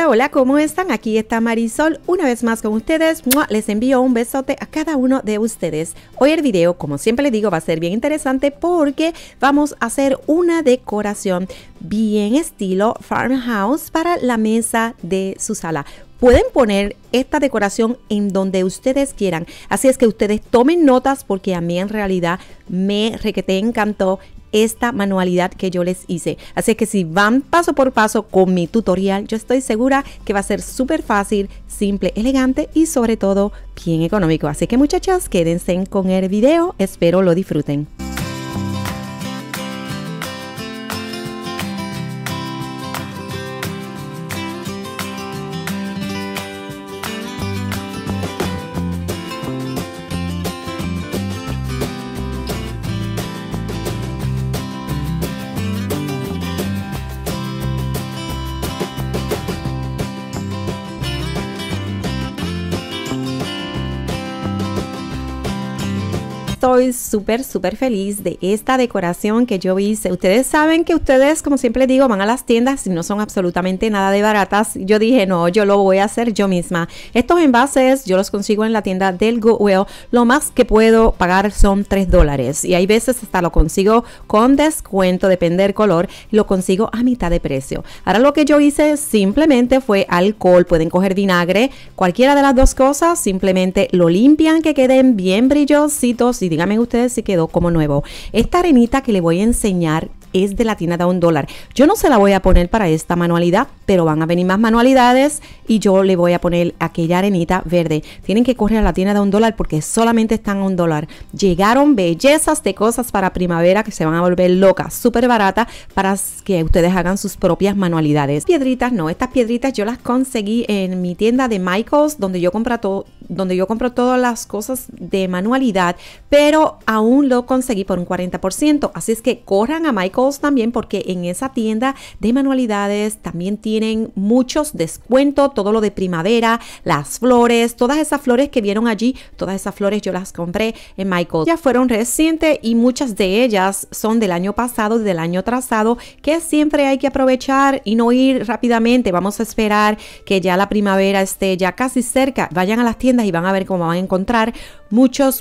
Hola, hola, ¿cómo están? Aquí está Marisol una vez más con ustedes. ¡Mua! Les envío un besote a cada uno de ustedes. Hoy el video, como siempre les digo, va a ser bien interesante porque vamos a hacer una decoración bien estilo farmhouse para la mesa de su sala. Pueden poner esta decoración en donde ustedes quieran. Así es que ustedes tomen notas porque a mí en realidad me requete encantó esta manualidad que yo les hice. Así que si van paso por paso con mi tutorial, yo estoy segura que va a ser súper fácil, simple, elegante y sobre todo bien económico. Así que muchachas, quédense con el video. Espero lo disfruten. Estoy súper feliz de esta decoración que yo hice. Ustedes saben que ustedes, como siempre digo, van a las tiendas y no son absolutamente nada de baratas. Yo dije, no, yo lo voy a hacer yo misma. Estos envases yo los consigo en la tienda del Goodwill. Lo más que puedo pagar son $3 y hay veces hasta lo consigo con descuento, depende del color, lo consigo a mitad de precio. Ahora lo que yo hice simplemente fue alcohol. Pueden coger vinagre, cualquiera de las dos cosas, simplemente lo limpian que queden bien brillositos y díganme ustedes si quedó como nuevo. Esta arenita que le voy a enseñar es de la tienda de $1. Yo no se la voy a poner para esta manualidad, pero van a venir más manualidades y yo le voy a poner aquella arenita verde. Tienen que correr a la tienda de $1 porque solamente están a $1. Llegaron bellezas de cosas para primavera que se van a volver locas, súper baratas para que ustedes hagan sus propias manualidades. Piedritas no, estas piedritas yo las conseguí en mi tienda de Michaels, donde yo compro todas las cosas de manualidad, pero aún lo conseguí por un 40%. Así es que corran a Michaels también porque en esa tienda de manualidades también tienen muchos descuentos, todo lo de primavera, las flores, todas esas flores que vieron allí, todas esas flores yo las compré en Michaels. Ya fueron recientes y muchas de ellas son del año pasado y del año trazado, que siempre hay que aprovechar y no ir rápidamente. Vamos a esperar que ya la primavera esté ya casi cerca. Vayan a las tiendas y van a ver cómo van a encontrar muchos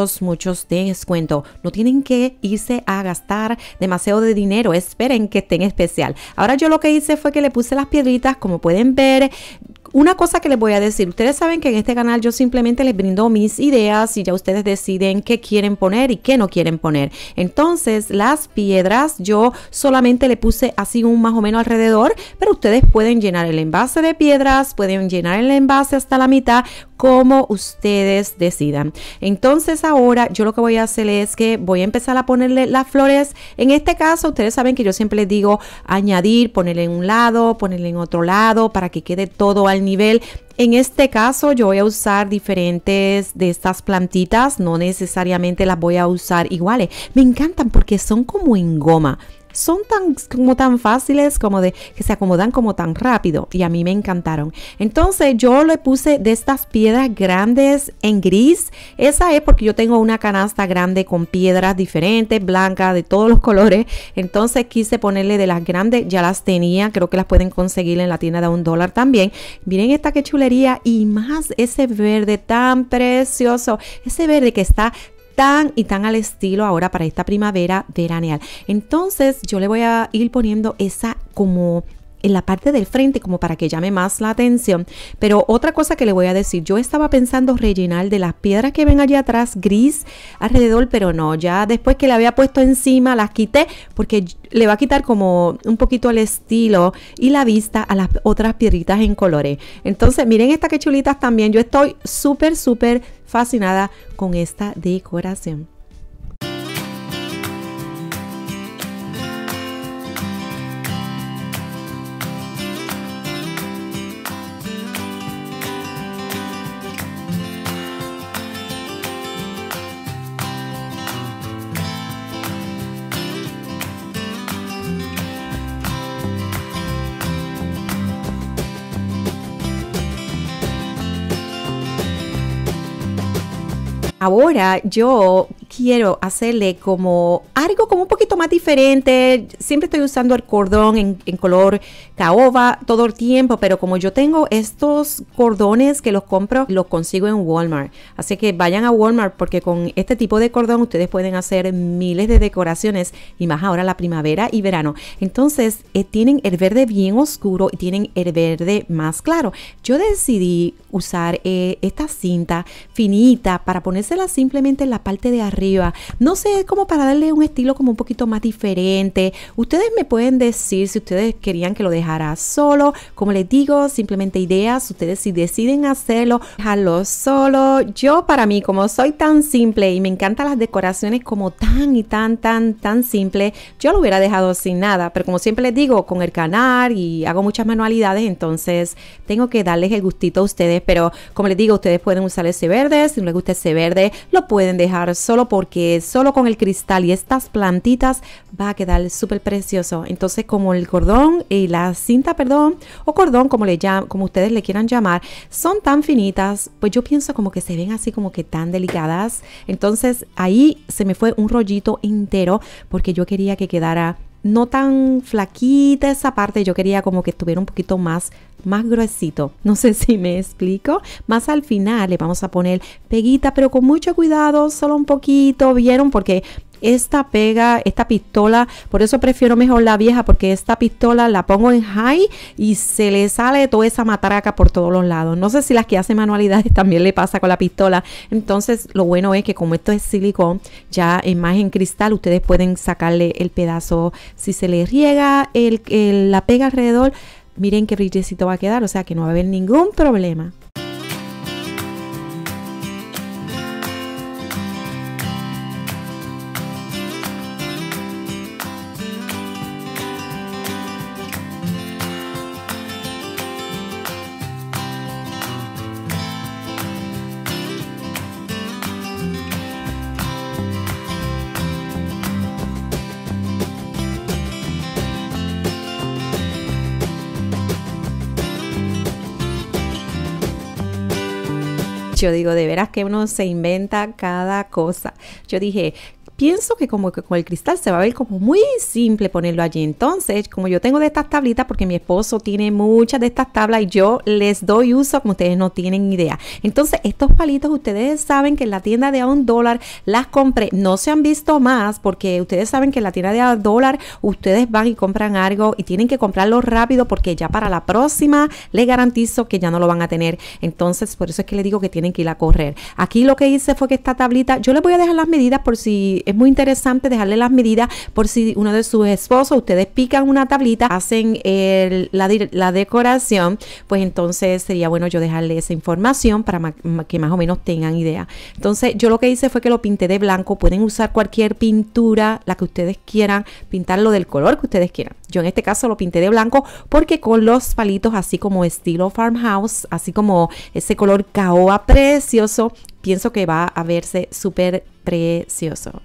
de descuento. No tienen que irse a gastar demasiado de dinero, esperen que esté en especial. Ahora yo lo que hice fue que le puse las piedritas, como pueden ver. Una cosa que les voy a decir, ustedes saben que en este canal yo simplemente les brindo mis ideas y ya ustedes deciden qué quieren poner y qué no quieren poner. Entonces las piedras yo solamente le puse así un más o menos alrededor, pero ustedes pueden llenar el envase de piedras, pueden llenar el envase hasta la mitad, como ustedes decidan. Entonces ahora yo lo que voy a hacer es que voy a empezar a ponerle las flores. En este caso ustedes saben que yo siempre les digo añadir, ponerle en un lado, ponerle en otro lado para que quede todo al nivel. En este caso yo voy a usar diferentes de estas plantitas, no necesariamente las voy a usar iguales. Me encantan porque son como en goma. Son tan fáciles como de que se acomodan como tan rápido y a mí me encantaron. Entonces yo le puse de estas piedras grandes en gris. Esa es porque yo tengo una canasta grande con piedras diferentes, blancas, de todos los colores. Entonces quise ponerle de las grandes, ya las tenía, creo que las pueden conseguir en la tienda de $1 también. Miren esta que chulería y más ese verde tan precioso, ese verde que está tan al estilo ahora para esta primavera veraneal. Entonces yo le voy a ir poniendo esa como en la parte del frente como para que llame más la atención. Pero otra cosa que le voy a decir, yo estaba pensando rellenar de las piedras que ven allá atrás gris alrededor, pero no, ya después que le había puesto encima las quité porque le va a quitar como un poquito el estilo y la vista a las otras piedritas en colores. Entonces miren estas que chulitas también. Yo estoy súper fascinada con esta decoración. Ahora yo quiero hacerle como algo como un poquito más diferente. Siempre estoy usando el cordón en color caoba todo el tiempo, pero como yo tengo estos cordones que los compro, los consigo en Walmart. Así que vayan a Walmart porque con este tipo de cordón ustedes pueden hacer miles de decoraciones y más ahora la primavera y verano. Entonces tienen el verde bien oscuro y tienen el verde más claro. Yo decidí usar esta cinta finita para ponérsela simplemente en la parte de arriba. No sé, como para darle un estilo como un poquito más diferente. Ustedes me pueden decir si ustedes querían que lo dejara solo. Como les digo, simplemente ideas. Ustedes si deciden hacerlo, dejarlo solo. Yo para mí, como soy tan simple y me encantan las decoraciones como tan simple, yo lo hubiera dejado sin nada. Pero como siempre les digo, con el canal y hago muchas manualidades, entonces tengo que darles el gustito a ustedes. Pero como les digo, ustedes pueden usar ese verde. Si no les gusta ese verde, lo pueden dejar solo porque solo con el cristal y estas plantitas va a quedar súper precioso. Entonces, como el cordón y la cinta, perdón, o cordón, como ustedes le quieran llamar, son tan finitas, pues yo pienso como que se ven así como que tan delicadas. Entonces, ahí se me fue un rollito entero porque yo quería que quedara no tan flaquita esa parte, yo quería como que estuviera un poquito más gruesito. No sé si me explico. Más al final le vamos a poner peguita, pero con mucho cuidado, solo un poquito, ¿vieron? Porque esta pistola, por eso prefiero mejor la vieja, porque esta pistola la pongo en high y se le sale toda esa matraca por todos los lados. No sé si las que hacen manualidades también le pasa con la pistola. Entonces lo bueno es que como esto es silicón, ya en cristal, ustedes pueden sacarle el pedazo. Si se le riega la pega alrededor, miren qué brillecito va a quedar, o sea que no va a haber ningún problema. Yo digo, de veras que uno se inventa cada cosa. Yo dije, pienso que como que con el cristal se va a ver como muy simple ponerlo allí. Entonces, como yo tengo de estas tablitas, porque mi esposo tiene muchas de estas tablas y yo les doy uso como ustedes no tienen idea. Entonces, estos palitos ustedes saben que en la tienda de $1 las compré. No se han visto más porque ustedes saben que en la tienda de $1 ustedes van y compran algo y tienen que comprarlo rápido porque ya para la próxima les garantizo que ya no lo van a tener. Entonces, por eso es que les digo que tienen que ir a correr. Aquí lo que hice fue que esta tablita, yo les voy a dejar las medidas por si es muy interesante dejarle las medidas por si uno de sus esposos, ustedes pican una tablita, hacen la decoración, pues entonces sería bueno yo dejarle esa información para que más o menos tengan idea. Entonces yo lo que hice fue que lo pinté de blanco. Pueden usar cualquier pintura, la que ustedes quieran, pintarlo del color que ustedes quieran. Yo en este caso lo pinté de blanco porque con los palitos así como estilo farmhouse, así como ese color caoba precioso, pienso que va a verse súper precioso.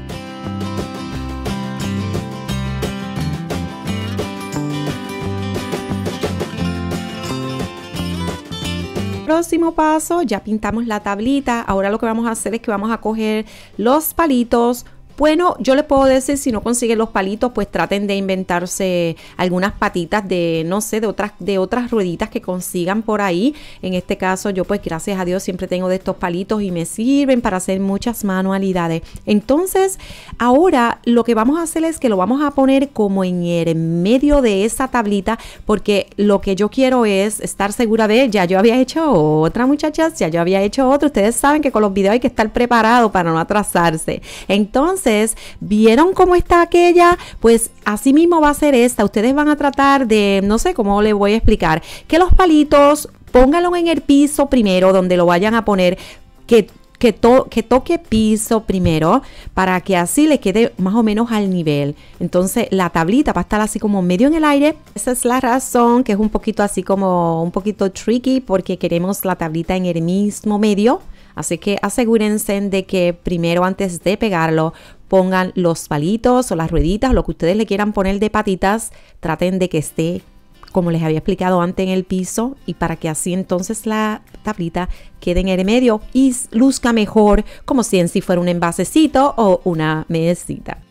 Próximo paso, ya pintamos la tablita. Ahora lo que vamos a hacer es que vamos a coger los palitos. Bueno, yo les puedo decir, si no consiguen los palitos, pues traten de inventarse algunas patitas de, no sé, de otras rueditas que consigan por ahí. En este caso, yo pues gracias a Dios siempre tengo de estos palitos y me sirven para hacer muchas manualidades. Entonces, ahora lo que vamos a hacer es que lo vamos a poner como en el medio de esa tablita, porque lo que yo quiero es estar segura de, ya yo había hecho otra, muchachas, ya yo había hecho otra. Ustedes saben que con los videos hay que estar preparado para no atrasarse. Entonces, ¿vieron cómo está aquella? Pues así mismo va a ser esta. Ustedes van a tratar de, no sé cómo les voy a explicar, que los palitos pónganlo en el piso primero, donde lo vayan a poner, que toque piso primero para que así le quede más o menos al nivel. Entonces la tablita va a estar así como medio en el aire. Esa es la razón que es un poquito así como un poquito tricky, porque queremos la tablita en el mismo medio. Así que asegúrense de que primero, antes de pegarlo, pongan los palitos o las rueditas, lo que ustedes le quieran poner de patitas, traten de que esté como les había explicado antes en el piso, y para que así entonces la tablita quede en el medio y luzca mejor, como si en sí fuera un envasecito o una mesita.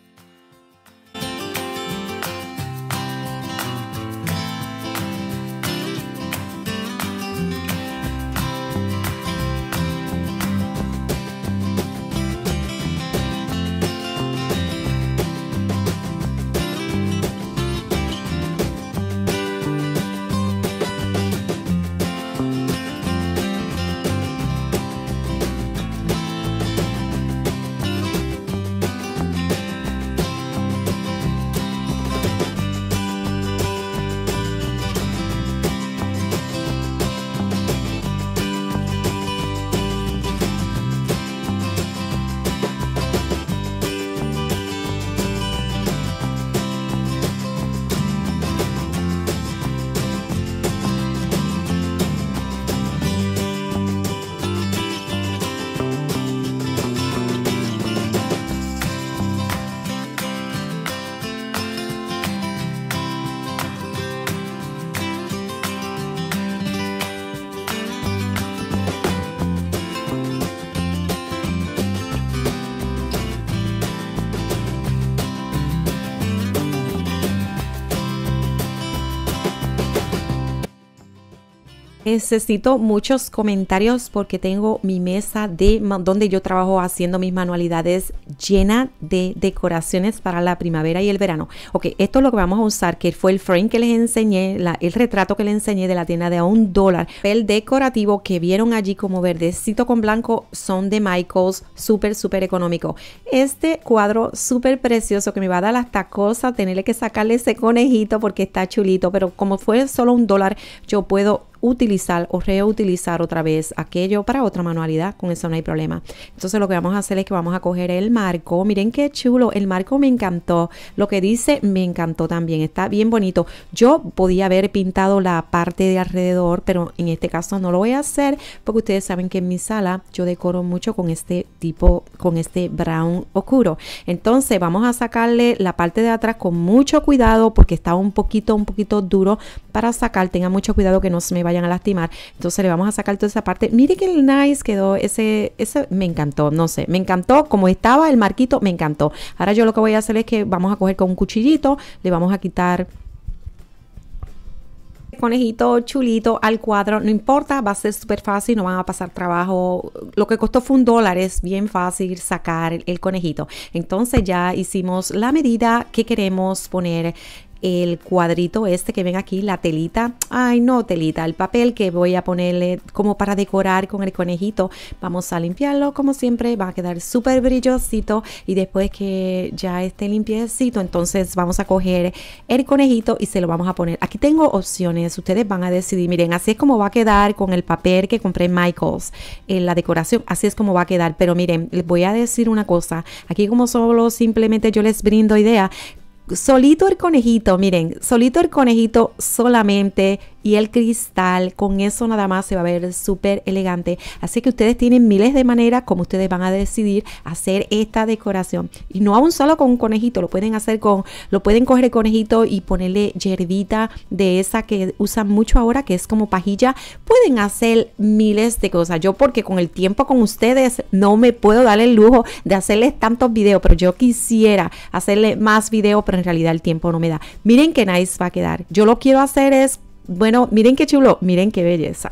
Necesito muchos comentarios porque tengo mi mesa de donde yo trabajo haciendo mis manualidades llena de decoraciones para la primavera y el verano. Ok, esto es lo que vamos a usar, que fue el frame que les enseñé, el retrato que les enseñé de la tienda de $1. El decorativo que vieron allí como verdecito con blanco son de Michaels, súper económico. Este cuadro súper precioso que me va a dar hasta cosa tenerle que sacarle ese conejito porque está chulito, pero como fue solo $1, yo puedo utilizar o reutilizar otra vez aquello para otra manualidad, con eso no hay problema. Entonces lo que vamos a hacer es que vamos a coger el marco. Miren qué chulo, el marco me encantó, lo que dice me encantó también, está bien bonito. Yo podía haber pintado la parte de alrededor, pero en este caso no lo voy a hacer porque ustedes saben que en mi sala yo decoro mucho con este tipo, con este brown oscuro. Entonces vamos a sacarle la parte de atrás con mucho cuidado porque está un poquito duro para sacar. Tengan mucho cuidado que no se me vayan a lastimar. Entonces le vamos a sacar toda esa parte. Mire que nice quedó ese me encantó, no sé, me encantó como estaba el marquito, me encantó. Ahora yo lo que voy a hacer es que vamos a coger con un cuchillito, le vamos a quitar el conejito chulito al cuadro, no importa, va a ser súper fácil, no van a pasar trabajo. Lo que costó fue $1, es bien fácil sacar el conejito. Entonces ya hicimos la medida que queremos poner el cuadrito este que ven aquí, la telita, ay no telita, el papel que voy a ponerle como para decorar con el conejito. Vamos a limpiarlo como siempre, va a quedar súper brillosito y después que ya esté limpiecito, entonces vamos a coger el conejito y se lo vamos a poner. Aquí tengo opciones, ustedes van a decidir. Miren, así es como va a quedar con el papel que compré en Michaels, en la decoración, así es como va a quedar. Pero miren, les voy a decir una cosa, aquí como solo simplemente yo les brindo idea, solito el conejito, miren, solito el conejito solamente y el cristal, con eso nada más se va a ver súper elegante. Así que ustedes tienen miles de maneras como ustedes van a decidir hacer esta decoración. Y no aún solo con un conejito, lo pueden hacer con, lo pueden coger el conejito y ponerle hierbita de esa que usan mucho ahora, que es como pajilla. Pueden hacer miles de cosas. Yo porque con el tiempo con ustedes no me puedo dar el lujo de hacerles tantos videos, pero yo quisiera hacerle más videos, pero en realidad el tiempo no me da. Miren qué nice va a quedar. Yo lo quiero hacer es, bueno, miren qué chulo, miren qué belleza.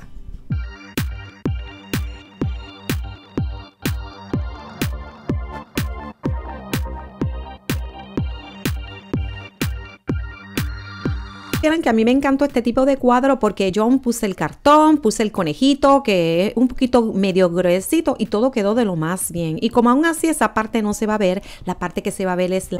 Que a mí me encantó este tipo de cuadro porque yo aún puse el cartón, puse el conejito que es un poquito medio gruesito y todo quedó de lo más bien. Y como aún así esa parte no se va a ver, la parte que se va a ver es la...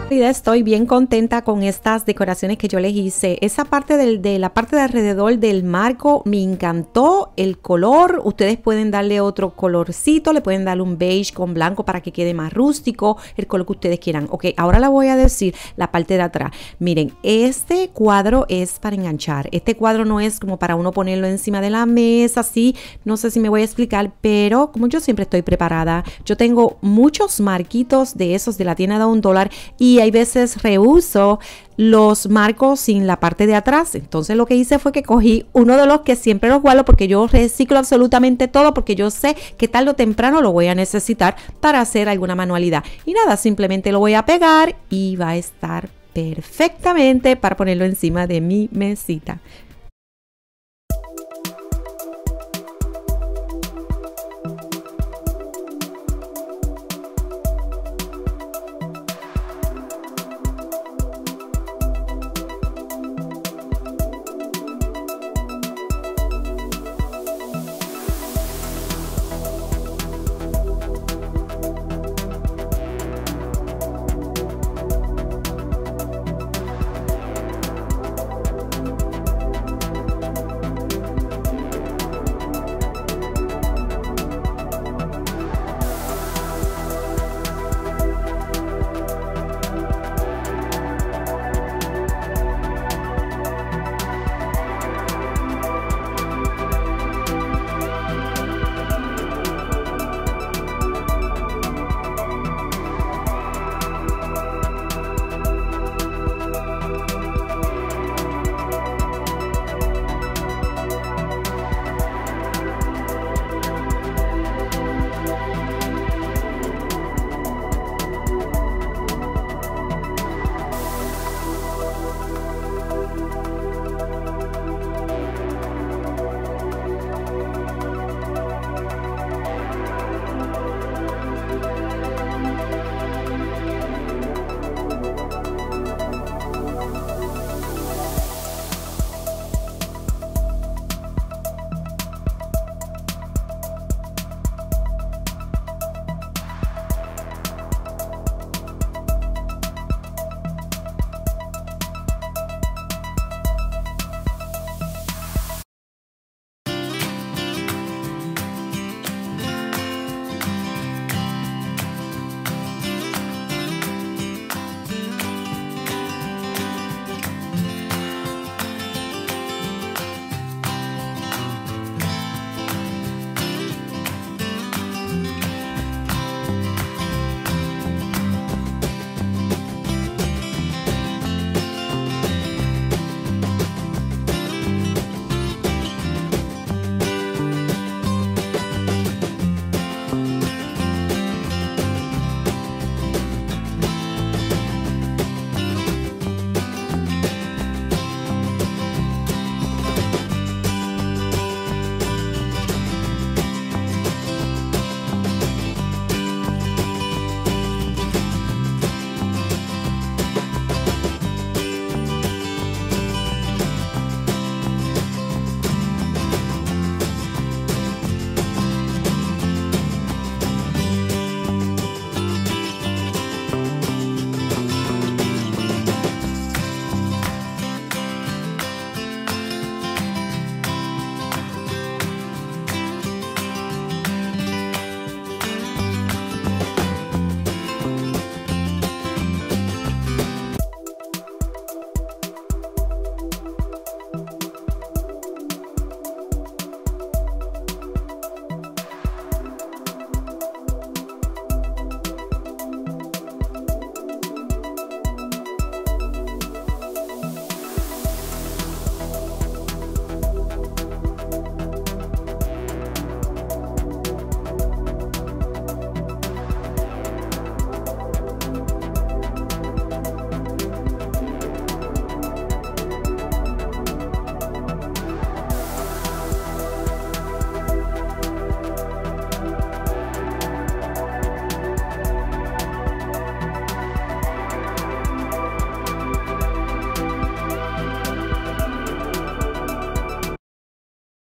Estoy bien contenta con estas decoraciones que yo les hice. Esa parte de la parte de alrededor del marco me encantó el color. Ustedes pueden darle otro colorcito, le pueden darle un beige con blanco para que quede más rústico, el color que ustedes quieran. Ok, ahora les voy a decir la parte de atrás. Miren, este cuadro es para enganchar. Este cuadro no es como para uno ponerlo encima de la mesa, así. No sé si me voy a explicar, pero como yo siempre estoy preparada, yo tengo muchos marquitos de esos de la tienda de $1 y hay veces reuso los marcos sin la parte de atrás. Entonces lo que hice fue que cogí uno de los que siempre los guardo, porque yo reciclo absolutamente todo, porque yo sé que tarde o temprano lo voy a necesitar para hacer alguna manualidad. Y nada, simplemente lo voy a pegar y va a estar perfectamente para ponerlo encima de mi mesita.